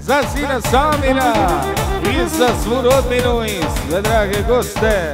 za sina Samira i za svu rodbinu i sve drage goste.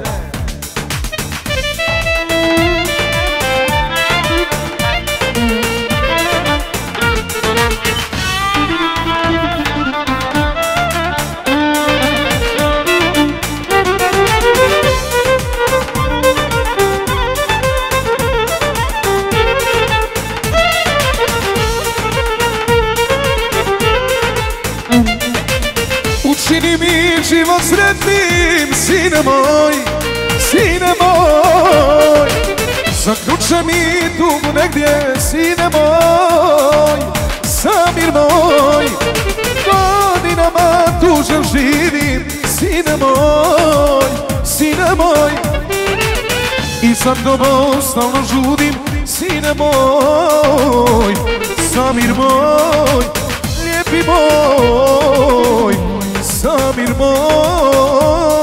Učini mi život sretnim, sine moj, sine moj. Zaključa mi tugu negdje, sine moj, Samir moj. Godinama tužan živim, sine moj, sine moj. I za tobom stalno žudim, sine moj, Samir moj, lijepi moj, Samir moj.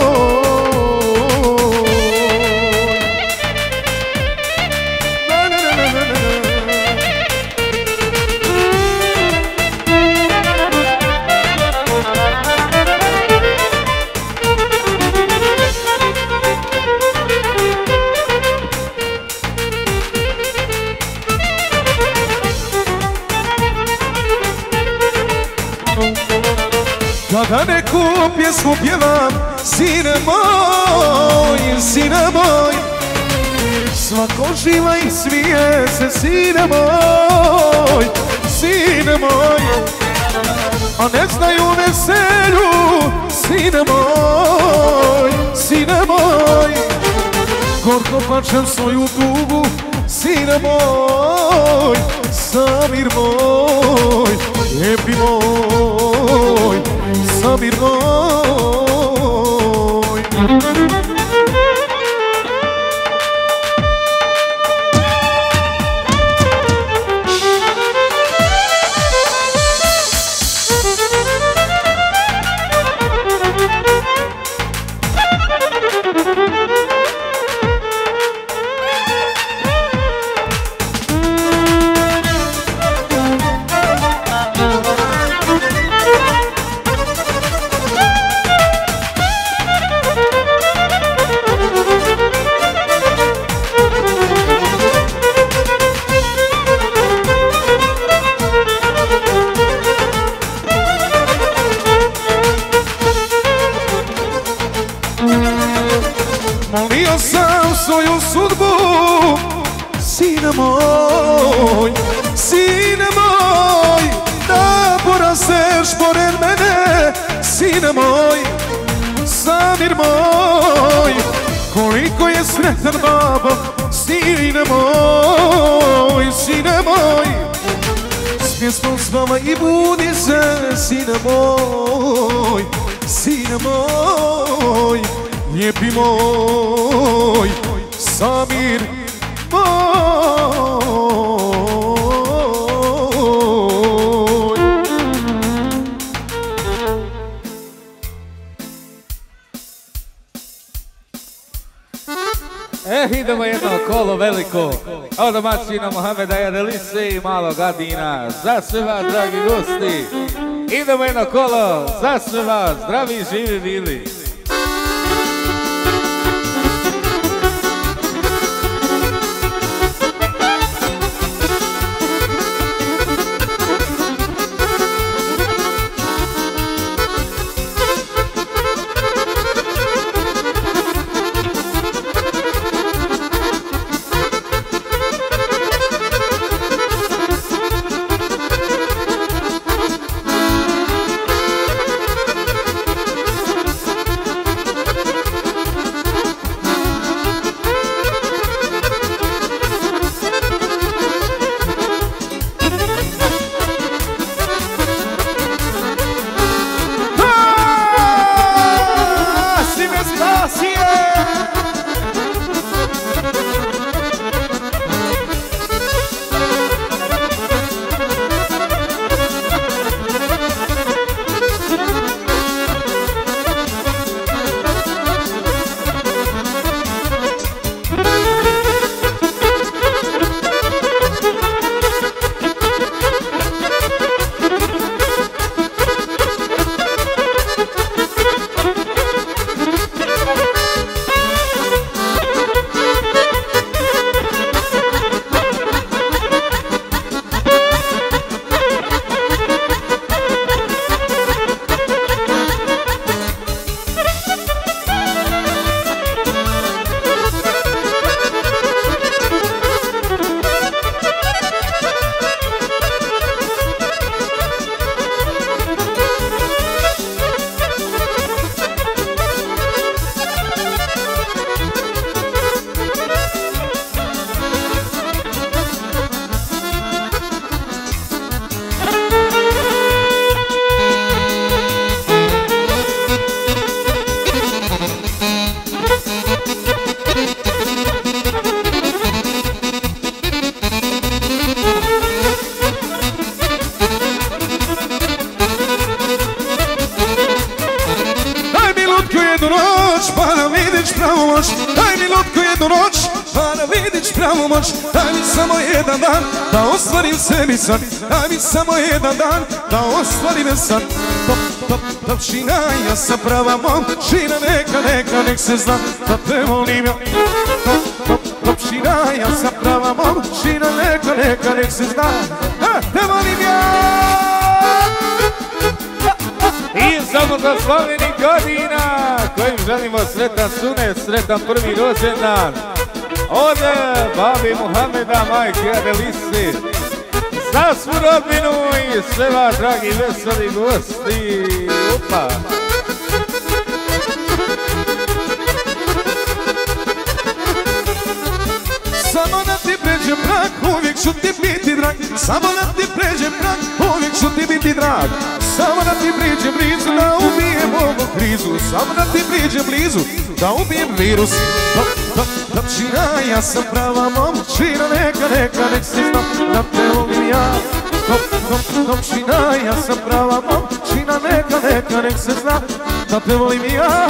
Kada neku pjesmu pjevam, sine moj, sine moj. Svako živa i smije se, sine moj, sine moj. A ne znaju veselju, sine moj, sine moj. Gorko plačem svoju tugu, sine moj, Samir moj, lijepi moj, Samir moj. Molio sam svoju sudbu, sine moj, sine moj. Da porasteš pored mene, sine moj, Samir moj. Koliko je sretan babo, sine moj, sine moj. S pjesmom s vama i budi se, sine moj, sine moj. Lijepi moj, Samir moj. Idemo jedno kolo veliko od domaćina Mohameda Jadelise i Malog Adina. Za sve vas, dragi gosti. Idemo jedno kolo za sve vas, zdravi i živi bili. pravu moć, daj mi lutku jednu noć, pa da vidiš pravu moć. Daj mi samo jedan dan, da ostvarim sebi san. Daj mi samo jedan dan, da ostvarim san. Topčina, ja sam prava momčina, nek se zna da te volim ja. Topčina, ja sam prava momčina, nek se zna da te volim ja. I samo za slavenih godina kojim želimo sretan sunet, sretan prvi rođendan od babi Muhameda, majke Adelisi, za svu rodbinu i sve vas dragi veseli gosti. Upa! Samo da ti pređem prag, uvijek ću ti biti drag. Samo da ti pređem prag, uvijek ću ti biti drag. Samo da ti priđem blizu, da ubijem ovu krizu. Samo da ti priđem blizu, da ubijem virus. Topčina, ja sam prava momčina, nek se zna da te volim ja. Topčina, ja sam prava momčina, nek se zna da te volim ja.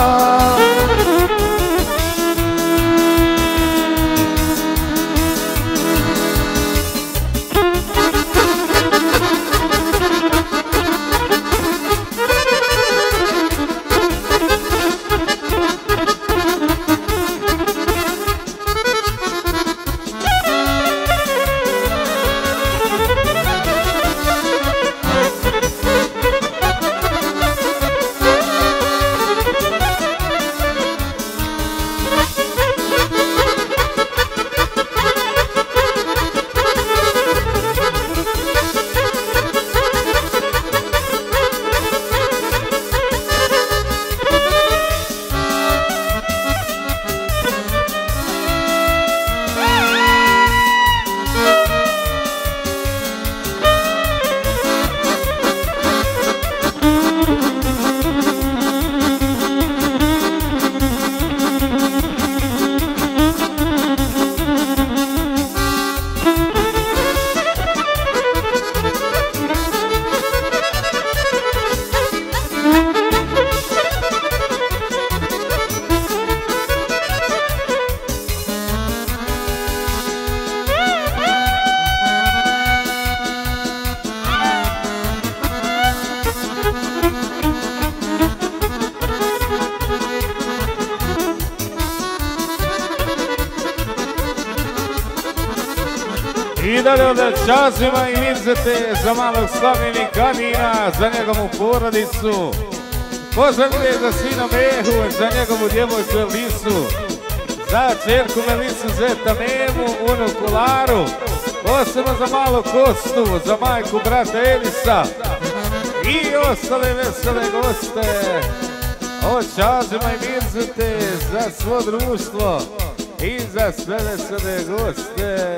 I dalje od časima i Mirzete za malog slavljenih Kadina, za njegovu porodicu. Pozdravljuje za sina Mehu, za njegovu djevojku Elisu, za čerku Melisu, zeta Memu, unuku Laru, posebno za malo Kostu, za majku brata Elisa i ostale vesele goste. Od časima i Mirzete za svo društvo i za sve vesele goste.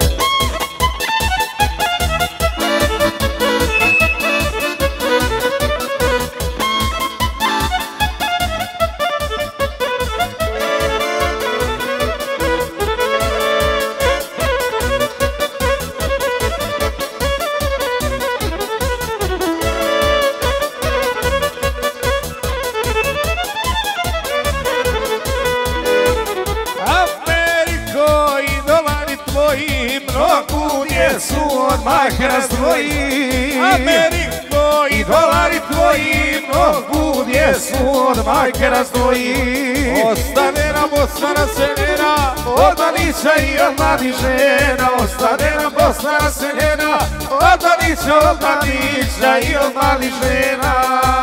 Od majke razdvoji. Ameriko i dolari tvoji, mnogu djecu od majke razdvoji. Ostane nam Bosna raseljena, od mladića i od mladih žena. Ostane nam Bosna raseljena, od mladića i od mladih žena.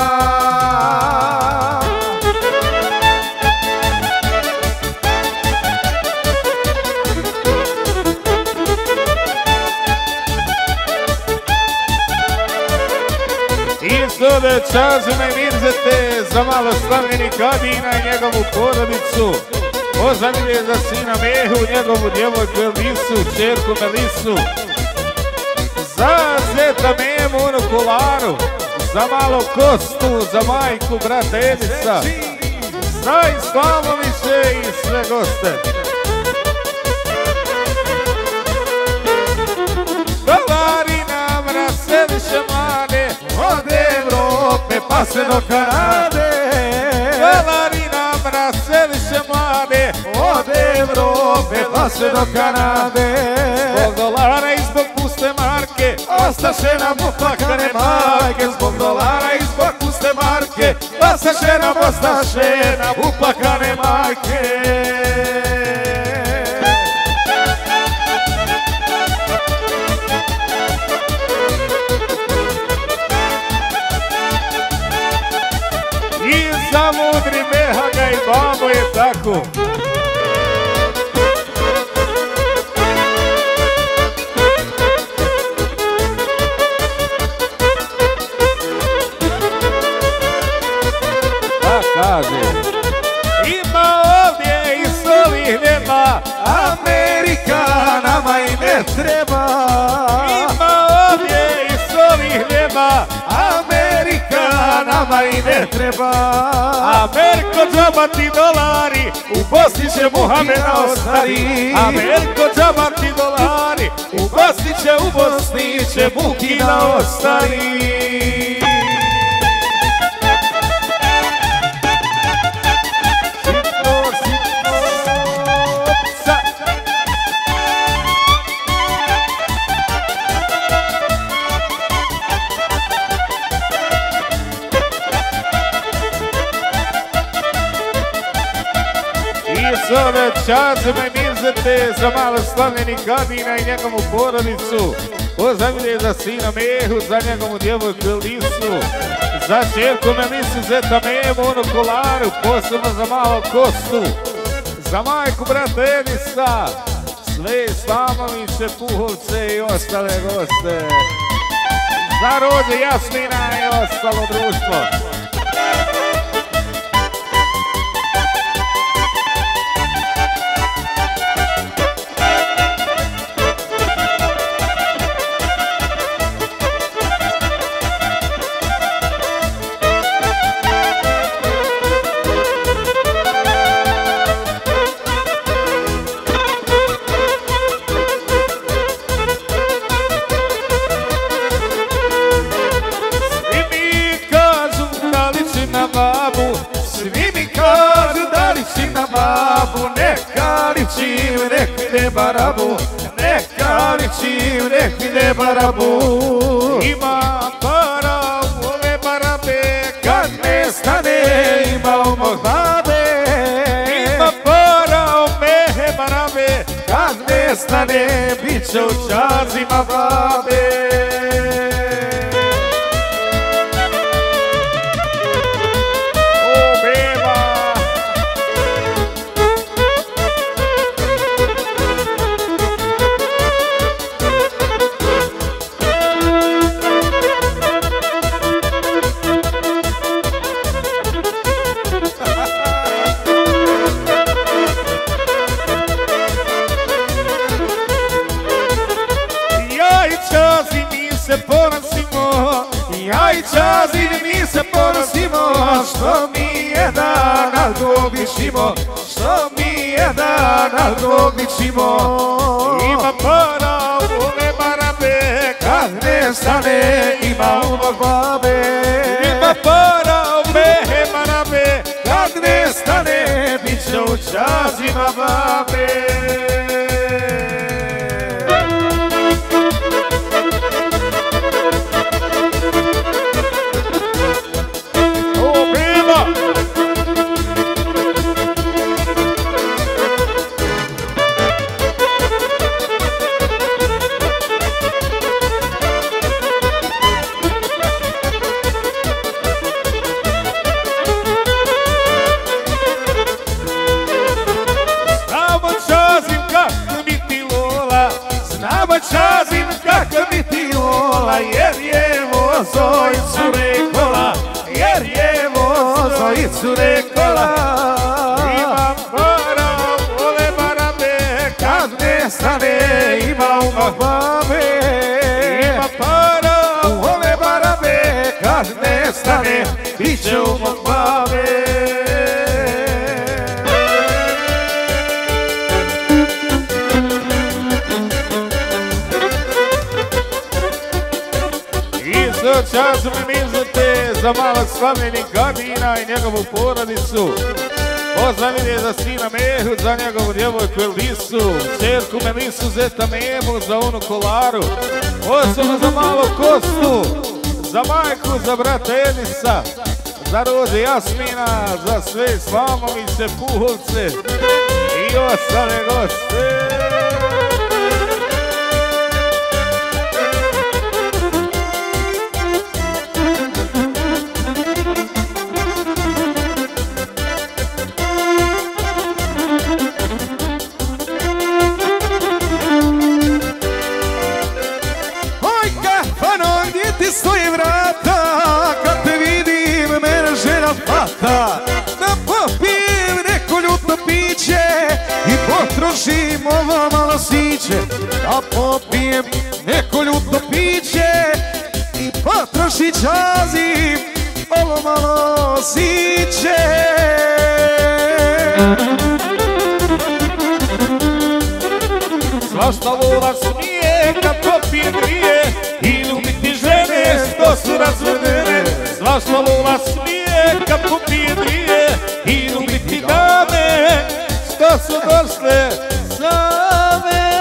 Isto časima i Mirzete za malo slavljenih Kadina i njegovu porodicu. Pozdravljuje za sina Mehu, njegovu djevojku Elisu, čerku Melisu, za zeta Memu, unuku Laru, za malo Kostu, za majku brata Elisa, za Islamoviće i sve goste. Dolari nam raseliše mlade, od Evrope pa sve do Kanade. Dolari nam raseliše mlade, pa sve do Kanade. Zbog dolara i zbog puste marke Ostaše nam uplakane majke, zbog dolara i zbog puste marke. Ostaše nam uplakane majke. I za mudri mehaga i babo je tako. Kaže, ima ovdje i soli nema, Amerika nama i ne treba. ima ovdje i soli nema, Amerika nama i ne treba. Ameriko džaba ti dolari, u Bosni će Muhameda ostari. Ameriko džaba ti dolari, u Bosni će Mukina ostari. Ove čazme mizete za malo slavljeni Gadina i njegovu porodicu. Pozdravljaju za sina Mehu, za njegovu djevojku Elisu, za čerku Melisu, zeta Memu, onu Kolaru, posebno za malo Kostu, za majku brata Edisa, sve Slamoviće, Puhovce i ostale goste, za rođe Jasmina i ostalo društvo. Barabu, neka ličim, nek ide barabu. Ima para u ove barabe, kad ne stane ima u mog babe. Ima para u mehe barabe, kad ne stane bit će u čazima babe. Ja i Čazin mi se ponosimo, što mi jedan al drug ličimo, što mi jedan al drug ličimo. Ima para u ove barabe, kad ne stane ima u mog babe. Ima para u mehe barabe, kad ne stane bit će u čazima babe. Čazim kako mi ti vola, jer je vozo i cure kola, jer je vozo i cure kola. Imam para u ove barabe, kad ne stane ima u mog babe. Ima para u ove barabe, kad ne stane bit će u mog babe. Čas mi mizete za malog slavljenih Gadina i njegovu porodicu, Pozdrav ide za sina Mehu, za njegovu djevojku Elisu, čerku Melisu, zeta Memu, za onu Kolaru, osobno za malo Kostu, za majku, za brata Edisa, za rode Jasmina, za sve Slamoviće, Puhovce i ostale goste. Stoji vrata, kad te vidim, mene žena pata. Da popijem neko ljuto piće i potrošim ovo malo siće. Da popijem neko ljuto piće i potrošit čazim ovo malo siće. Svašta vola smije kad popije dvije i ljubiti žene što su razvedene. Svašta vola smije kad popije dvije i ljubiti dame što su došle same.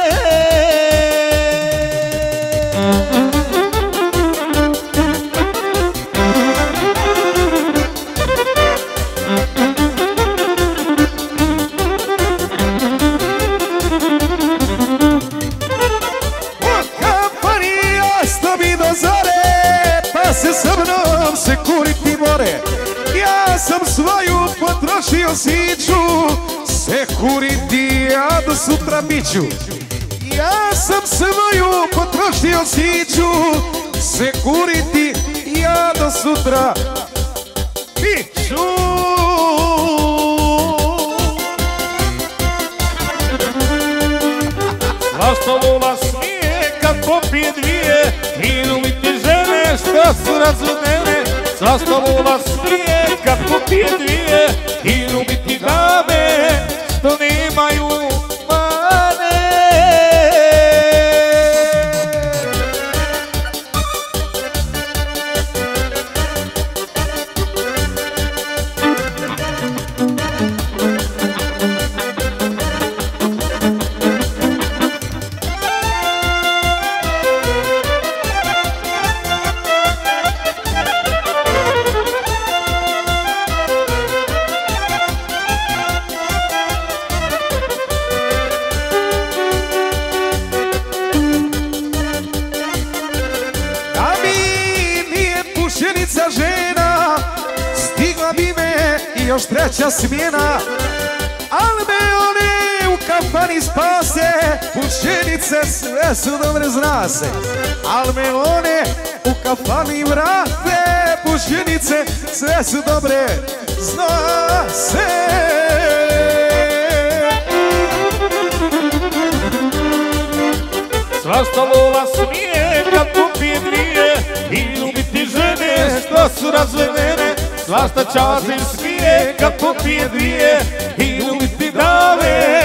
Se sa mnom se kuriti more. Ja sam svoju potrošio siću, se kuriti ja do sutra biću. Ja sam svoju potrošio siću, se kuriti ja do sutra biću. Svašta vola smije kad popije dvije i ljubiti žene što su razvedene. Svašta vola smije kad popije dvije i ljubiti dame što nemaju mane. Žena, stigla bi me i još treća smjena, al me one u kafani spase, pušenice sve su dobre zna se. Al me one u kafani vrate, pušenice sve su dobre zna se. Svašta vola smije kad popije dvije i ljubiti žene što su razvedene. Svašta čazim smije kad popije dvije i ljubiti dame